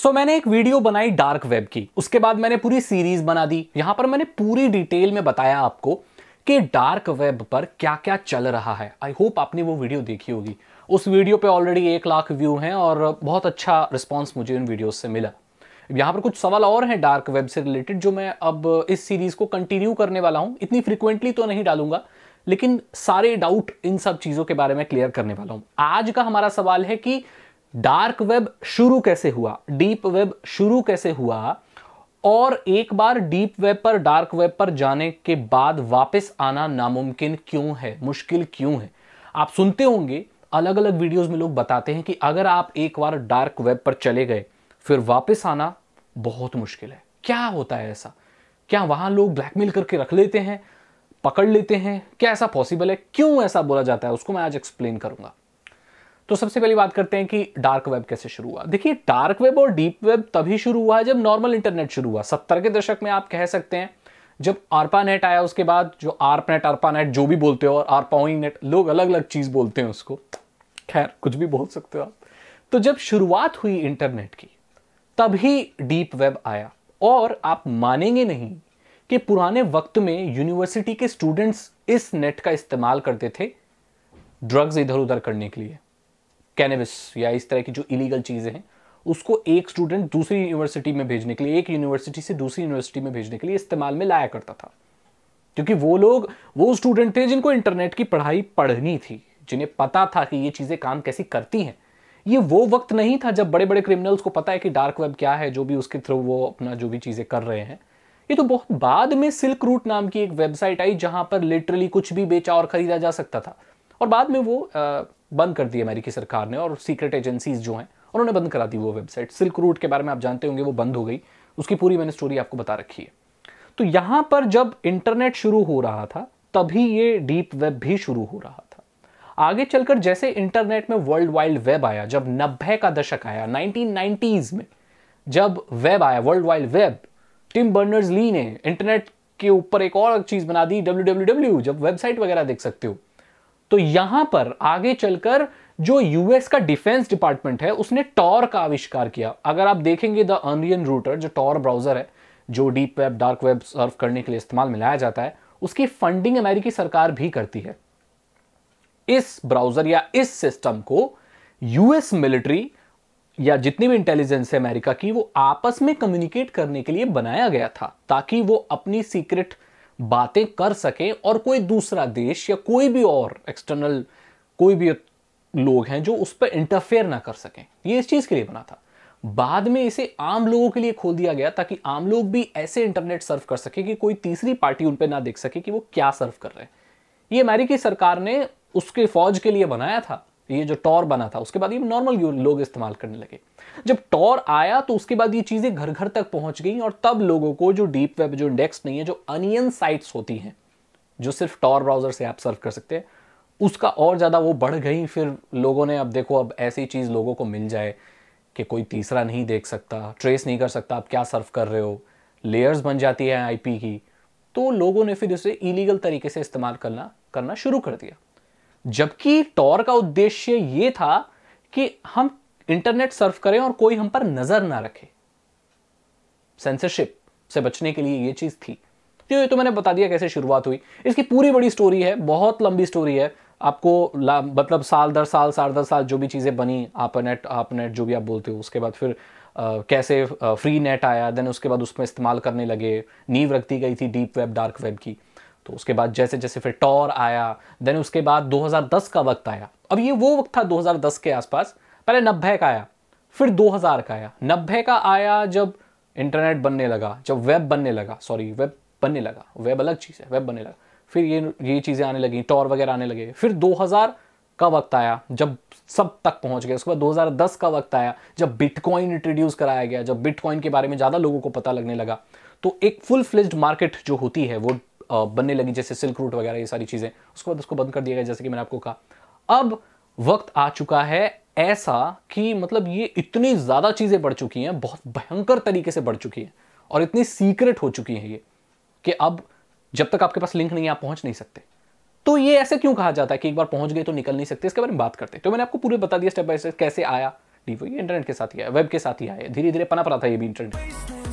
मैंने एक वीडियो बनाई डार्क वेब की, उसके बाद मैंने पूरी सीरीज बना दी। यहां पर मैंने पूरी डिटेल में बताया आपको कि डार्क वेब पर क्या क्या चल रहा है। आई होप आपने वो वीडियो देखी होगी। उस वीडियो पे ऑलरेडी 1 लाख व्यू हैं और बहुत अच्छा रिस्पॉन्स मुझे उन वीडियोस से मिला। यहाँ पर कुछ सवाल और हैं डार्क वेब से रिलेटेड जो मैं अब इस सीरीज को कंटिन्यू करने वाला हूँ। इतनी फ्रिक्वेंटली तो नहीं डालूंगा, लेकिन सारे डाउट इन सब चीजों के बारे में क्लियर करने वाला हूं। आज का हमारा सवाल है कि डार्क वेब शुरू कैसे हुआ, डीप वेब शुरू कैसे हुआ, और एक बार डीप वेब पर, डार्क वेब पर जाने के बाद वापस आना नामुमकिन क्यों है, मुश्किल क्यों है। आप सुनते होंगे अलग अलग वीडियोस में लोग बताते हैं कि अगर आप एक बार डार्क वेब पर चले गए फिर वापस आना बहुत मुश्किल है। क्या होता है ऐसा? क्या वहां लोग ब्लैकमेल करके रख लेते हैं, पकड़ लेते हैं? क्या ऐसा पॉसिबल है? क्यों ऐसा बोला जाता है, उसको मैं आज एक्सप्लेन करूंगा। तो सबसे पहली बात करते हैं कि डार्क वेब कैसे शुरू हुआ। देखिए, डार्क वेब और डीप वेब तभी शुरू हुआ है जब नॉर्मल इंटरनेट शुरू हुआ। 70 के दशक में आप कह सकते हैं, जब आरपानेट आया। उसके बाद जो आरपनेट, आरपानेट जो भी बोलते हो, और आरपाई नेट, लोग अलग अलग चीज बोलते हैं उसको, खैर कुछ भी बोल सकते हो आप। तो जब शुरुआत हुई इंटरनेट की तभी डीप वेब आया। और आप मानेंगे नहीं कि पुराने वक्त में यूनिवर्सिटी के स्टूडेंट्स इस नेट का इस्तेमाल करते थे ड्रग्स इधर उधर करने के लिए। कैनबिस या इस तरह की जो इलीगल चीजें हैं उसको एक स्टूडेंट दूसरी यूनिवर्सिटी में भेजने के लिए, एक यूनिवर्सिटी से दूसरी यूनिवर्सिटी में भेजने के लिए इस्तेमाल में लाया करता था। क्योंकि वो लोग, वो स्टूडेंट थे जिनको इंटरनेट की पढ़ाई पढ़नी थी, जिन्हें पता था कि ये चीजें काम कैसी करती हैं। ये वो वक्त नहीं था जब बड़े बड़े क्रिमिनल्स को पता है कि डार्क वेब क्या है, जो भी उसके थ्रू वो अपना जो भी चीजें कर रहे हैं। ये तो बहुत बाद में सिल्क रूट नाम की एक वेबसाइट आई जहां पर लिटरली कुछ भी बेचा और खरीदा जा सकता था, और बाद में वो बंद कर दी अमेरिकी सरकार ने, और सीक्रेट एजेंसीज जो हैं उन्होंने बंद करा दी वो वेबसाइट। सिल्क रूट के बारे में आप जानते होंगे, वो बंद हो गई, उसकी पूरी मैंने स्टोरी आपको बता रखी है। तो यहां पर जब इंटरनेट शुरू हो रहा था तभी ये डीप वेब भी शुरू हो रहा था। आगे चलकर जैसे इंटरनेट में वर्ल्ड वाइड वेब आया, जब 90 का दशक आया, 1990s में जब वेब आया, world wide web, Tim Berners Lee ने इंटरनेट के ऊपर एक और चीज बना दी, www, जब वेबसाइट वगैरह देख सकते हो। तो यहां पर आगे चलकर जो यूएस का डिफेंस डिपार्टमेंट है उसने टॉर का आविष्कार किया। अगर आप देखेंगे द अनियन रूटर, जो टॉर ब्राउजर है जो deep web, dark web serve करने के लिए इस्तेमाल में लाया जाता है, उसकी फंडिंग अमेरिकी सरकार भी करती है। इस ब्राउजर या इस सिस्टम को यूएस मिलिट्री या जितनी भी इंटेलिजेंस है अमेरिका की, वो आपस में कम्युनिकेट करने के लिए बनाया गया था, ताकि वो अपनी सीक्रेट बातें कर सकें और कोई दूसरा देश या कोई भी और एक्सटर्नल कोई भी लोग हैं जो उस पर इंटरफेयर ना कर सकें। ये इस चीज के लिए बना था। बाद में इसे आम लोगों के लिए खोल दिया गया ताकि आम लोग भी ऐसे इंटरनेट सर्व कर सके कि कोई तीसरी पार्टी उन पर ना देख सके कि वो क्या सर्व कर रहे हैं। ये अमेरिकी सरकार ने उसके फौज के लिए बनाया था, ये जो टॉर बना था। उसके बाद ये नॉर्मल लोग इस्तेमाल करने लगे। जब टॉर आया तो उसके बाद ये चीजें घर घर तक पहुंच गई, और तब लोगों को जो डीप वेब, जो इंडेक्स नहीं है, जो अनियन साइट्स होती हैं जो सिर्फ टॉर ब्राउजर से आप सर्व कर सकते हैं, उसका और ज्यादा वो बढ़ गई। फिर लोगों ने, अब देखो, अब ऐसी चीज लोगों को मिल जाए कि कोई तीसरा नहीं देख सकता, ट्रेस नहीं कर सकता आप क्या सर्व कर रहे हो, लेयर्स बन जाती है आईपी की, तो लोगों ने फिर इसे इलीगल तरीके से इस्तेमाल करना शुरू कर दिया। जबकि टॉर का उद्देश्य यह था कि हम इंटरनेट सर्व करें और कोई हम पर नजर ना रखे, सेंसरशिप से बचने के लिए यह चीज थी। तो ये तो मैंने बता दिया कैसे शुरुआत हुई। इसकी पूरी बड़ी स्टोरी है, बहुत लंबी स्टोरी है। आपको मतलब साल दर साल, साल दर साल जो भी चीजें बनी, आपनेट जो भी आप बोलते हो, उसके बाद फिर कैसे फ्री नेट आया, देन उसके बाद उसमें इस्तेमाल करने लगे, नींव रखती गई थी डीप वेब, डार्क वेब की। तो उसके बाद जैसे जैसे फिर टॉर आया, देन उसके बाद 2010 का वक्त आया। अब ये वो वक्त था 2010 के आसपास। पहले 90 का आया, फिर 2000 का आया। 90 का आया जब इंटरनेट बनने लगा, जब वेब बनने लगा, सॉरी वेब बनने लगा, वेब अलग चीज है, वेब बनने लगा। फिर ये चीजें आने लगी, टॉर वगैरह आने लगे। फिर 2000 का वक्त आया जब सब तक पहुंच गए। उसके बाद 2010 का वक्त आया जब बिटकॉइन इंट्रोड्यूस कराया गया, जब बिटकॉइन के बारे में ज्यादा लोगों को पता लगने लगा। तो एक फुल फ्लेज्ड मार्केट जो होती है वो बनने लगी, जैसे सिल्क रूट वगैरह, ये सारी चीजें। उसके बाद उसको बंद कर दिया गया, जैसे कि मैंने आपको कहा। अब वक्त आ चुका है ऐसा कि मतलब ये इतनी ज्यादा चीजें बढ़ चुकी हैं, बहुत भयंकर तरीके से बढ़ चुकी हैं, और इतनी सीक्रेट हो चुकी हैं ये, कि अब जब तक आपके पास लिंक नहीं है आप पहुंच नहीं सकते। तो ये ऐसे क्यों कहा जाता है कि एक बार पहुंच गए तो निकल नहीं सकते? इसके बारे में बात करते हैं। तो मैंने आपको पूरे बता दिया स्टेप बाय स्टेप कैसे आया नहीं, वो ये इंटरनेट के साथ ही आया, वेब के साथ ही आया, धीरे धीरे पनप रहा था ये भी इंटरनेट।